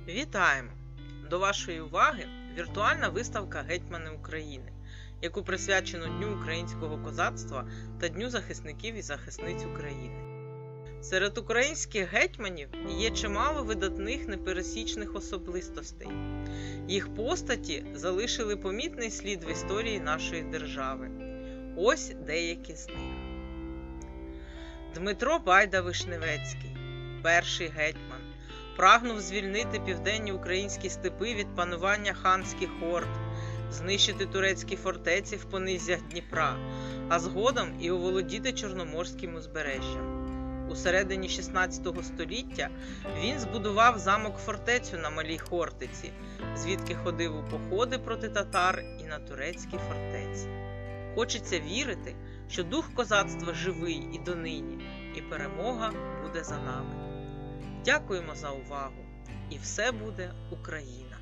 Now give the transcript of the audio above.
Вітаємо! До вашої уваги віртуальна виставка «Гетьмани України», яку присвячено Дню українського козацтва та Дню захисників і захисниць України. Серед українських гетьманів є чимало видатних непересічних особистостей. Їх постаті залишили помітний слід в історії нашої держави. Ось деякі з них. Дмитро Байда-Вишневецький, перший гетьман, прагнув звільнити південні українські степи від панування ханських орд, знищити турецькі фортеці в понизях Дніпра, а згодом і оволодіти Чорноморським узбережжям. У середині 16 століття він збудував замок-фортецю на Малій Хортиці, звідки ходив у походи проти татар і на турецькі фортеці. Хочеться вірити, що дух козацтва живий і донині, і перемога буде за нами. Дякуємо за увагу! І все буде Україна!